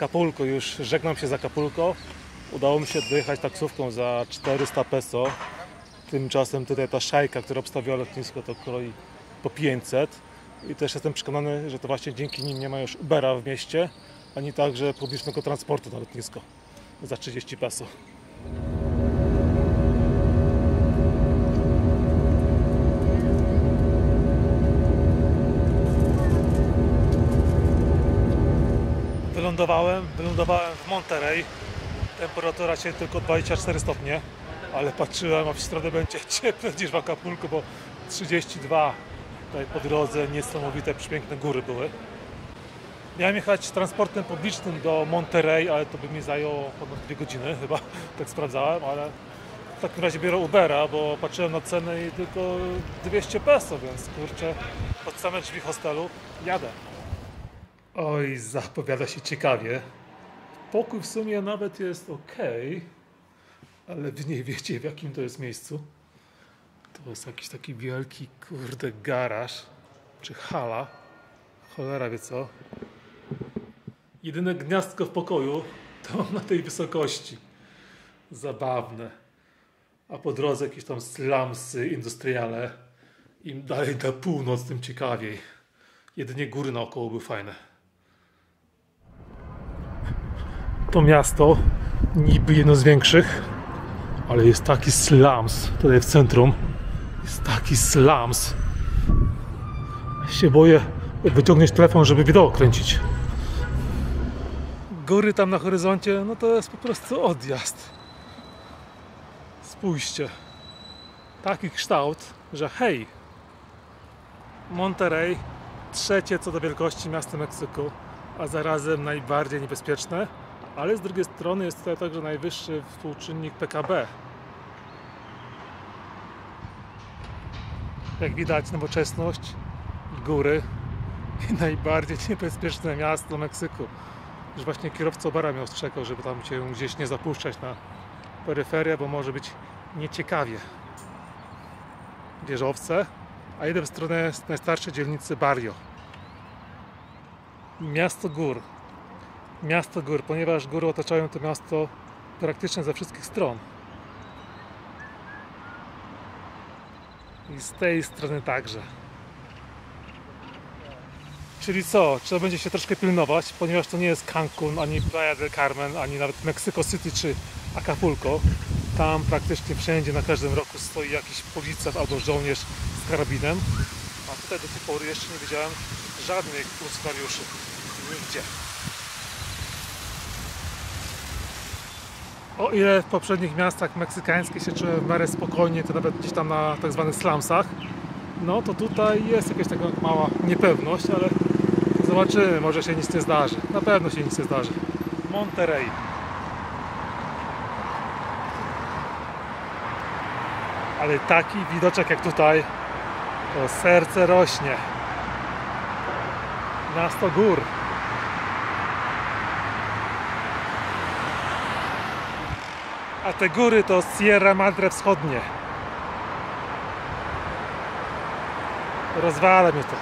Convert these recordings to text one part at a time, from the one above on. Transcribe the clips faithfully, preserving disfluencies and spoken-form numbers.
Acapulco, już żegnam się z Acapulco. Udało mi się dojechać taksówką za czterysta peso. Tymczasem tutaj ta szajka, która obstawiła lotnisko, to kroi po pięćset. I też jestem przekonany, że to właśnie dzięki nim nie ma już Ubera w mieście, ani także publicznego transportu na lotnisko za trzydzieści peso. Wylądowałem, wylądowałem w Monterey. Temperatura się tylko dwadzieścia cztery stopnie, ale patrzyłem, a w środę będzie cieplej niż w Acapulco, bo trzydzieści dwa. Tutaj po drodze niesamowite, przepiękne góry były. Miałem jechać transportem publicznym do Monterey, ale to by mi zajęło ponad dwie godziny chyba, tak sprawdzałem, ale w takim razie biorę Ubera, bo patrzyłem na cenę i tylko dwieście peso, więc kurczę, pod same drzwi hostelu jadę. Oj, zapowiada się ciekawie. Pokój w sumie nawet jest ok, ale wy nie wiecie, w jakim to jest miejscu. To jest jakiś taki wielki, kurde, garaż, czy hala. Cholera wie co. Jedyne gniazdko w pokoju to mam na tej wysokości. Zabawne. A po drodze jakieś tam slumsy industriale. Im dalej na północ, tym ciekawiej. Jedynie góry naokoło były fajne. To miasto niby jedno z większych, ale jest taki slums tutaj w centrum. Jest taki slums. Się boję wyciągnąć telefon, żeby wideo kręcić. Góry tam na horyzoncie, no to jest po prostu odjazd. Spójrzcie. Taki kształt, że hej, Monterey, trzecie co do wielkości miasto Meksyku, a zarazem najbardziej niebezpieczne, ale z drugiej strony jest tutaj także najwyższy współczynnik P K B. Jak widać, nowoczesność, góry i najbardziej niebezpieczne miasto Meksyku. Już właśnie kierowca Ubera mnie ostrzegał, żeby tam się gdzieś nie zapuszczać na peryferię, bo może być nieciekawie. Wieżowce, a jedę w stronę najstarszej dzielnicy Barrio. Miasto gór. Miasto gór, ponieważ góry otaczają to miasto praktycznie ze wszystkich stron. I z tej strony także. Czyli co? Trzeba będzie się troszkę pilnować, ponieważ to nie jest Cancun, ani Playa del Carmen, ani nawet Mexico City czy Acapulco. Tam praktycznie wszędzie, na każdym rogu stoi jakiś policjant albo żołnierz z karabinem. A tutaj do tej pory jeszcze nie widziałem żadnych funkcjonariuszy. Nigdzie. O ile w poprzednich miastach meksykańskich się czułem w miarę spokojnie, to nawet gdzieś tam na tak zwanych slumsach, no to tutaj jest jakaś taka mała niepewność, ale zobaczymy, może się nic nie zdarzy. Na pewno się nic nie zdarzy. Monterey. Ale taki widoczek jak tutaj, to serce rośnie. Miasto gór. A te góry to Sierra Madre Wschodnie. Rozwala mnie to.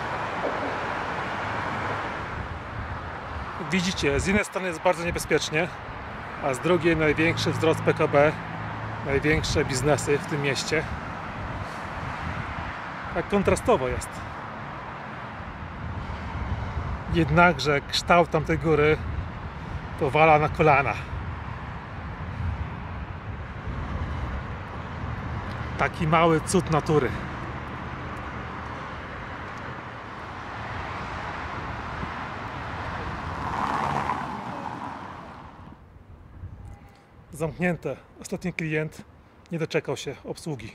Widzicie, z jednej strony jest bardzo niebezpiecznie, a z drugiej największy wzrost P K B, największe biznesy w tym mieście. Tak kontrastowo jest. Jednakże kształt tamtej góry powala na kolana. Taki mały cud natury. Zamknięte. Ostatni klient nie doczekał się obsługi.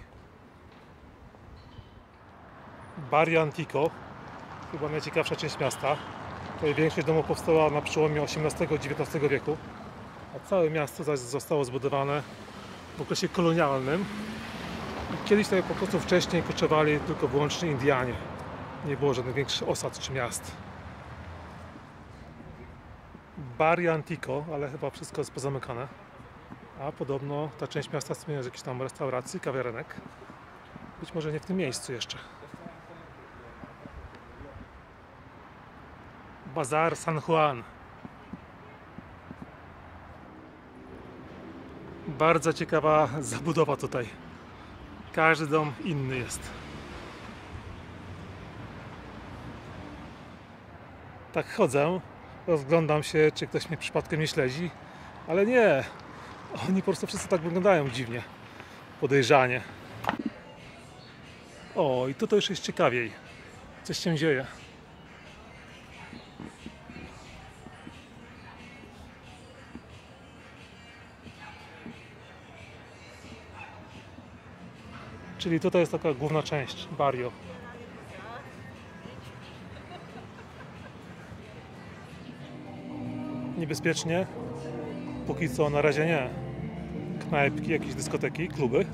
Barrio Antico, chyba najciekawsza część miasta. Tutaj większość domów powstała na przełomie osiemnastego i dziewiętnastego wieku, a całe miasto zaś zostało zbudowane w okresie kolonialnym. I kiedyś tutaj po prostu wcześniej koczowali tylko wyłącznie Indianie. Nie było żadnych większych osad czy miast. Barrio Antico, ale chyba wszystko jest pozamykane. A podobno ta część miasta spełnia z jakichś tam restauracji, kawiarenek. Być może nie w tym miejscu jeszcze. Bazar San Juan. Bardzo ciekawa zabudowa tutaj. Każdy dom inny jest. Tak chodzę, rozglądam się, czy ktoś mnie przypadkiem nie śledzi, ale nie. Oni po prostu wszyscy tak wyglądają dziwnie, podejrzanie. O, i tutaj już jest ciekawiej. Coś się dzieje. Czyli tutaj jest taka główna część, barrio. Niebezpiecznie? Póki co na razie nie. Knajpki, jakieś dyskoteki, kluby.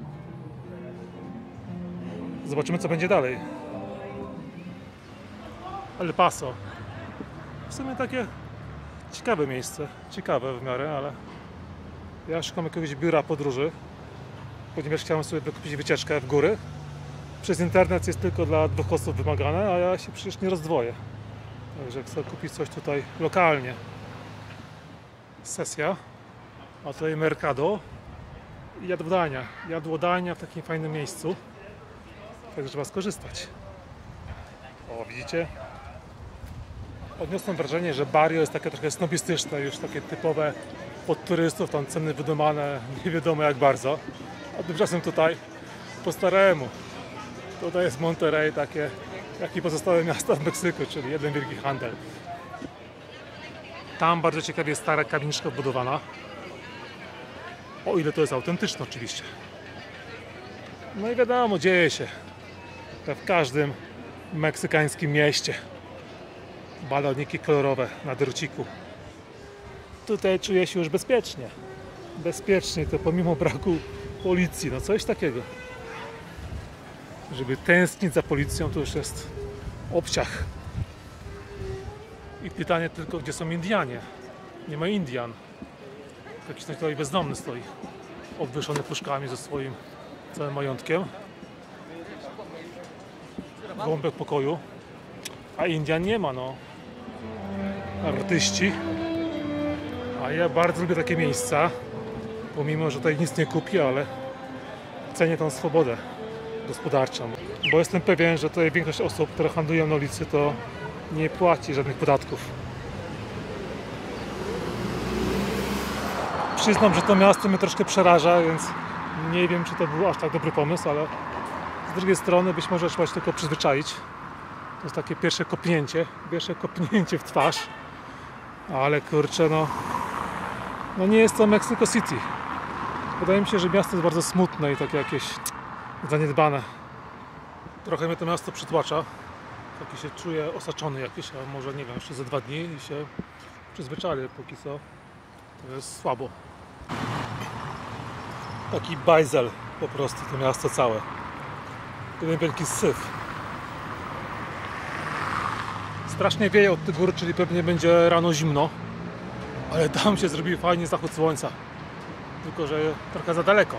Zobaczymy, co będzie dalej. El Paso. W sumie takie ciekawe miejsce. Ciekawe w miarę, ale ja szukam jakiegoś biura podróży, ponieważ chciałem sobie wykupić wycieczkę w góry. Przez internet jest tylko dla dwóch osób wymagane, a ja się przecież nie rozdwoję. Także chcę kupić coś tutaj lokalnie. Sesja. A tutaj Mercado i jadłodajnia. Jadłodajnia w takim fajnym miejscu. Także trzeba skorzystać. O, widzicie? Odniosłem wrażenie, że barrio jest takie trochę snobistyczne, już takie typowe pod turystów, tam ceny wydumane, nie wiadomo jak bardzo. A tymczasem tutaj po staremu. Tutaj jest Monterrey, takie jak i pozostałe miasta w Meksyku, czyli jeden wielki handel. Tam bardzo ciekawie jest stara kamieniczka wbudowana. O ile to jest autentyczne oczywiście. No i wiadomo, dzieje się w każdym meksykańskim mieście. Baloniki kolorowe na druciku. Tutaj czuję się już bezpiecznie. Bezpiecznie, to pomimo braku policji, no coś takiego. Żeby tęsknić za policją, to już jest obciach. I pytanie tylko, gdzie są Indianie? Nie ma Indian. Jakiś tutaj bezdomny stoi, obwieszony puszkami ze swoim całym majątkiem. Gołąbek pokoju. A Indian nie ma, no. Artyści. A ja bardzo lubię takie miejsca. Pomimo, że tutaj nic nie kupię, ale cenię tą swobodę gospodarczą. Bo jestem pewien, że tutaj większość osób, które handlują na ulicy, to nie płaci żadnych podatków. Przyznam, że to miasto mnie troszkę przeraża, więc nie wiem, czy to był aż tak dobry pomysł, ale z drugiej strony być może trzeba się tylko przyzwyczaić. To jest takie pierwsze kopnięcie, pierwsze kopnięcie w twarz. Ale kurczę, no, no nie jest to Mexico City. Wydaje mi się, że miasto jest bardzo smutne i takie jakieś zaniedbane. Trochę mnie to miasto przytłacza. Taki się czuję osaczony jakiś, a może nie wiem, jeszcze ze dwa dni i się przyzwyczaię, póki co to jest słabo. Taki bajzel po prostu to miasto całe. Jeden wielki syf. Strasznie wieje od tych gór, czyli pewnie będzie rano zimno. Ale tam się zrobił fajnie zachód słońca. Tylko że trochę za daleko.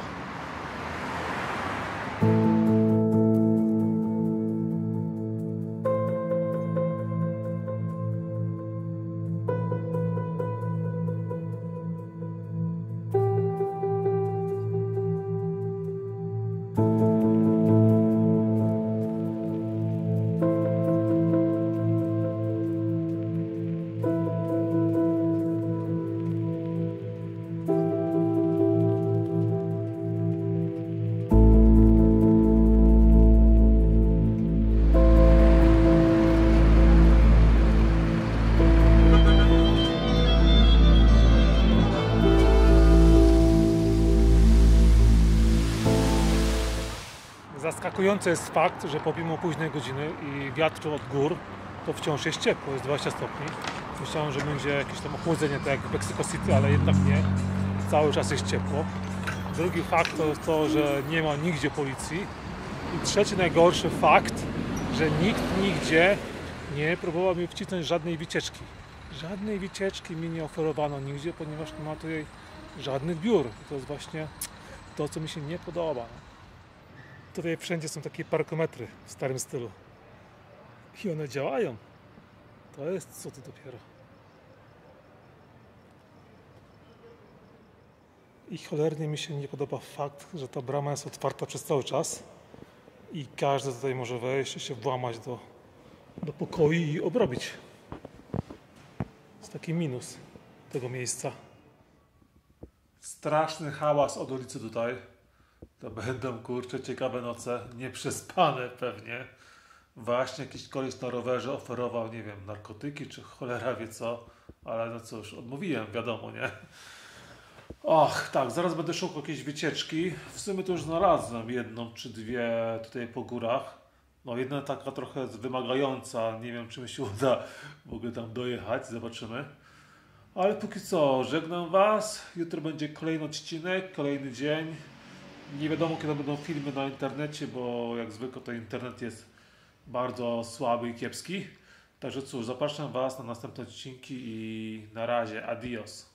Zaskakujący jest fakt, że pomimo późnej godziny i wiatru od gór, to wciąż jest ciepło, jest dwadzieścia stopni. Myślałem, że będzie jakieś tam ochłodzenie, tak jak w Mexico City, ale jednak nie. Cały czas jest ciepło. Drugi fakt to jest to, że nie ma nigdzie policji. I trzeci najgorszy fakt, że nikt nigdzie nie próbował mi wcisnąć żadnej wycieczki. Żadnej wycieczki mi nie oferowano nigdzie, ponieważ nie ma tutaj żadnych biur. I to jest właśnie to, co mi się nie podoba. Tutaj wszędzie są takie parkometry w starym stylu. I one działają. To jest co to dopiero. I cholernie mi się nie podoba fakt, że ta brama jest otwarta przez cały czas i każdy tutaj może wejść i się włamać do, do pokoi i obrobić. To jest taki minus tego miejsca. Straszny hałas od ulicy tutaj. To będą, kurczę, ciekawe noce, nieprzespane pewnie. Właśnie jakiś koleś na rowerze oferował, nie wiem, narkotyki czy cholera wie co, ale no cóż, odmówiłem, wiadomo, nie? Och, tak, zaraz będę szukał jakiejś wycieczki. W sumie to już znalazłem jedną czy dwie tutaj po górach. No jedna taka trochę wymagająca, nie wiem czy mi się uda w ogóle tam dojechać, zobaczymy. Ale póki co, żegnam Was. Jutro będzie kolejny odcinek, kolejny dzień. Nie wiadomo kiedy będą filmy na internecie, bo jak zwykle to internet jest bardzo słaby i kiepski. Także cóż, zapraszam Was na następne odcinki i na razie, adios.